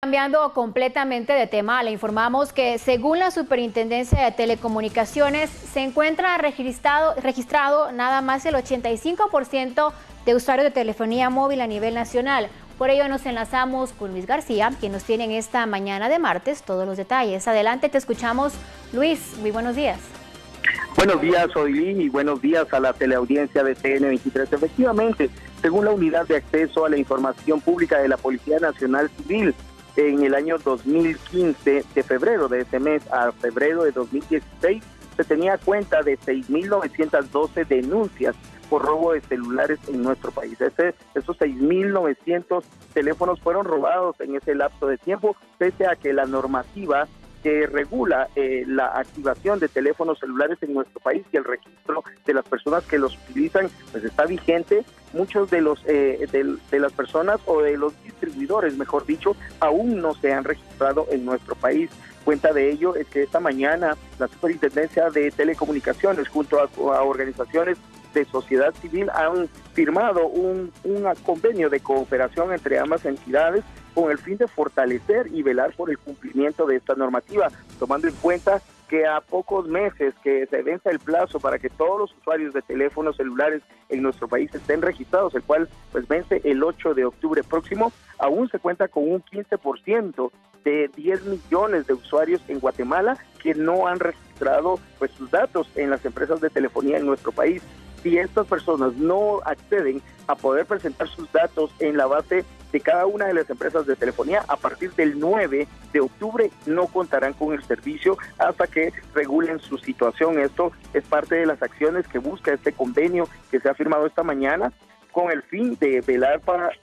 Cambiando completamente de tema, le informamos que según la Superintendencia de Telecomunicaciones se encuentra registrado nada más el 85% de usuarios de telefonía móvil a nivel nacional. Por ello nos enlazamos con Luis García, quien nos tiene en esta mañana de martes todos los detalles. Adelante, te escuchamos. Luis, muy buenos días. Buenos días, Odilín, y buenos días a la teleaudiencia de TN23. Efectivamente, según la Unidad de Acceso a la Información Pública de la Policía Nacional Civil, en el año 2015, de febrero de ese mes a febrero de 2016, se tenía cuenta de 6.912 denuncias por robo de celulares en nuestro país. Esos 6.900 teléfonos fueron robados en ese lapso de tiempo, pese a que la normativa que regula la activación de teléfonos celulares en nuestro país y el registro de las personas que los utilizan, pues está vigente. Muchos de las personas o de los distribuidores, mejor dicho, aún no se han registrado en nuestro país. Cuenta de ello es que esta mañana la Superintendencia de Telecomunicaciones junto a organizaciones de sociedad civil han firmado un convenio de cooperación entre ambas entidades con el fin de fortalecer y velar por el cumplimiento de esta normativa, tomando en cuenta que a pocos meses que se venza el plazo para que todos los usuarios de teléfonos celulares en nuestro país estén registrados, el cual pues vence el 8 de octubre próximo, aún se cuenta con un 15% de 10 millones de usuarios en Guatemala que no han registrado pues sus datos en las empresas de telefonía en nuestro país. Si estas personas no acceden a poder presentar sus datos en la base de cada una de las empresas de telefonía, a partir del 9 de octubre no contarán con el servicio hasta que regulen su situación. Esto es parte de las acciones que busca este convenio que se ha firmado esta mañana con el fin de velar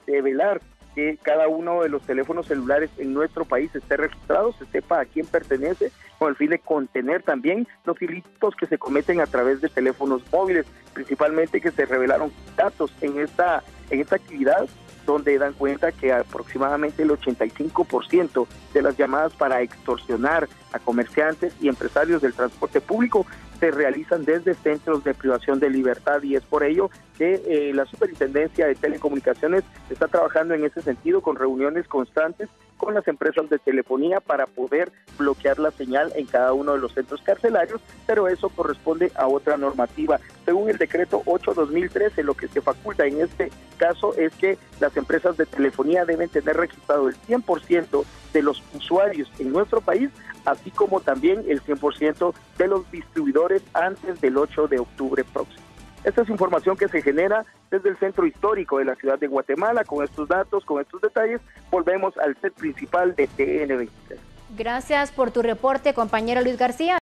que cada uno de los teléfonos celulares en nuestro país esté registrado, se sepa a quién pertenece, con el fin de contener también los ilícitos que se cometen a través de teléfonos móviles, principalmente que se revelaron datos en esta actividad, donde dan cuenta que aproximadamente el 85% de las llamadas para extorsionar a comerciantes y empresarios del transporte público se realizan desde centros de privación de libertad, y es por ello que la Superintendencia de Telecomunicaciones está trabajando en ese sentido con reuniones constantes con las empresas de telefonía para poder bloquear la señal en cada uno de los centros carcelarios, pero eso corresponde a otra normativa. Según el decreto 8/2013, lo que se faculta en este caso es que las empresas de telefonía deben tener registrado el 100% de los usuarios en nuestro país, así como también el 100% de los distribuidores antes del 8 de octubre próximo. Esta es información que se genera desde el centro histórico de la ciudad de Guatemala. Con estos datos, con estos detalles, volvemos al set principal de TN23. Gracias por tu reporte, compañero Luis García.